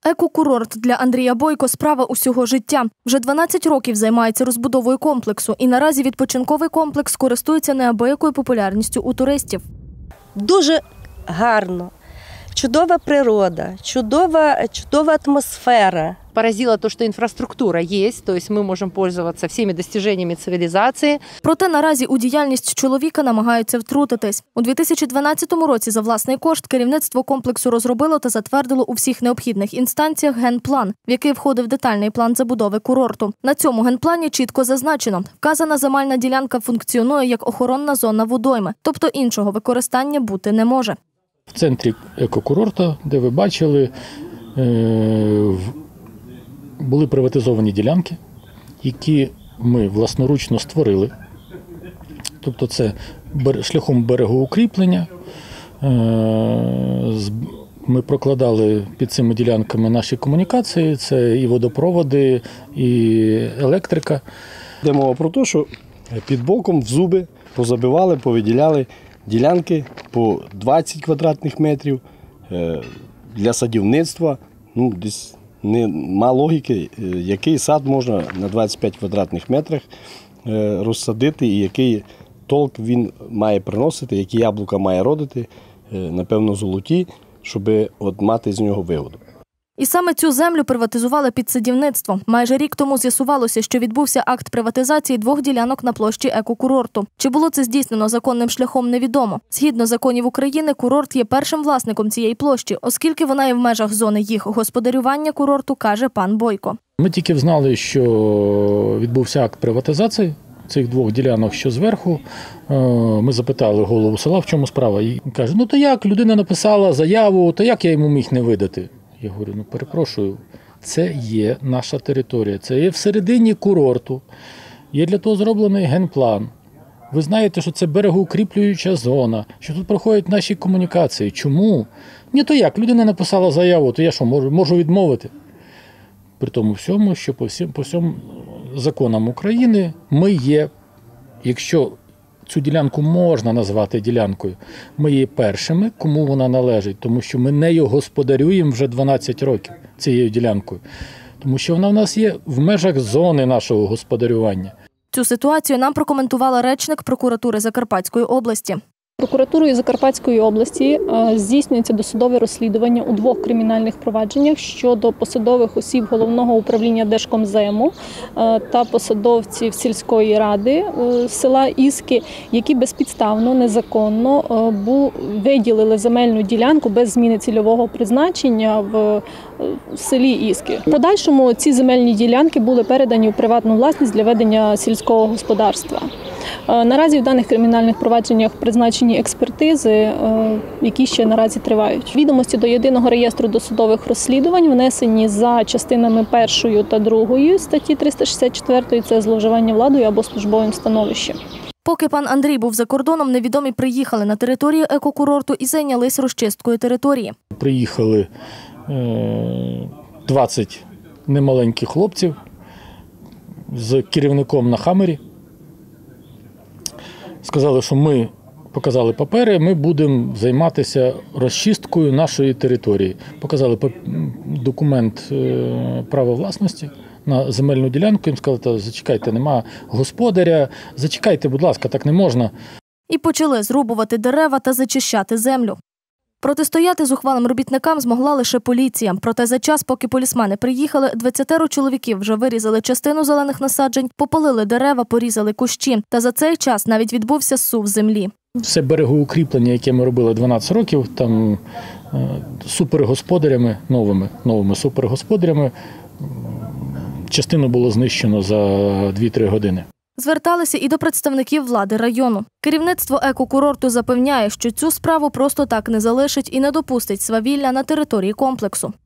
Екокурорт для Андрія Бойко – справа усього життя. Вже 12 років займається розбудовою комплексу, і наразі відпочинковий комплекс користується неабиякою популярністю у туристів. Дуже гарно, чудова природа, чудова атмосфера. Поразило то, что инфраструктура есть, то есть мы можем пользоваться всеми достижениями цивилизации. Проте наразі у діяльність чоловіка намагаються втрутитись. У 2012 році за власний кошт керівництво комплексу розробило та затвердило у всіх необхідних інстанціях генплан, в який входив детальний план забудови курорту. На цьому генплані чітко зазначено, вказана земельна ділянка функціонує як охоронна зона водойми, тобто іншого використання бути не може. В центрі екокурорту, де ви бачили, були приватизовані ділянки, які ми власноручно створили. Тобто це шляхом берегоукріплення. Ми прокладали під цими ділянками наші комунікації, це і водопроводи, і електрика. Йде мова про те, що під боком в зуби позабивали, повиділяли ділянки по 20 квадратних метрів для садівництва. Десь нема логіки, який сад можна на 25 квадратних метрах розсадити і який толк він має приносити, які яблука має родити, напевно, золоті, щоб мати з нього вигоду. І саме цю землю приватизували під садівництво. Майже рік тому з'ясувалося, що відбувся акт приватизації 2 ділянок на площі екокурорту. Чи було це здійснено законним шляхом, невідомо. Згідно законів України, курорт є першим власником цієї площі, оскільки вона є в межах зони їх господарювання курорту, каже пан Бойко. Ми тільки знали, що відбувся акт приватизації цих 2 ділянок, що зверху. Ми запитали голову села, в чому справа. І він каже, то як, людина написала заяву, то як я йому міг не видати? Я говорю, перепрошую, це є наша територія, це є всередині курорту, є для того зроблений генплан. Ви знаєте, що це берегоукріплююча зона, що тут проходять наші комунікації. Чому? Ні, то як, людина написала заяву, то я що, можу відмовити? При тому всьому, що по всім законам України ми є, якщо цю ділянку можна назвати ділянкою, ми є першими, кому вона належить, тому що ми нею господарюємо вже 12 років цією ділянкою, тому що вона в нас є в межах зони нашого господарювання. Цю ситуацію нам прокоментувала речник прокуратури Закарпатської області. Прокуратурою Закарпатської області здійснюється досудове розслідування у 2 кримінальних провадженнях щодо посадових осіб Головного управління Держкомзему та посадовців сільської ради села Іски, які безпідставно, незаконно виділили земельну ділянку без зміни цільового призначення в селі Іски. В подальшому ці земельні ділянки були передані у приватну власність для ведення сільського господарства. Наразі в даних кримінальних провадженнях призначені експертизи, які ще наразі тривають. Відомості до Єдиного реєстру досудових розслідувань внесені за частинами 1 та 2 статті 364 – це зловживання владою або службовим становищем. Поки пан Андрій був за кордоном, невідомі приїхали на територію екокурорту і зайнялись розчисткою території. Приїхали 20 немаленьких хлопців з керівником на Хаммері. Сказали, що ми показали папери, ми будемо займатися розчисткою нашої території. Показали документ права власності на земельну ділянку. Їм сказали, зачекайте, нема господаря, зачекайте, будь ласка, так не можна. І почали зрубувати дерева та зачищати землю. Протистояти зухвалим робітникам змогла лише поліція. Проте за час, поки полісмени приїхали, 20 чоловіків вже вирізали частину зелених насаджень, попалили дерева, порізали кущі. Та за цей час навіть відбувся зсув землі. Все берегоукріплення, яке ми робили 12 років, там супергосподарями, новими супергосподарями, частину було знищено за 2-3 години. Зверталися і до представників влади району. Керівництво екокурорту запевняє, що цю справу просто так не залишить і не допустить свавілля на території комплексу.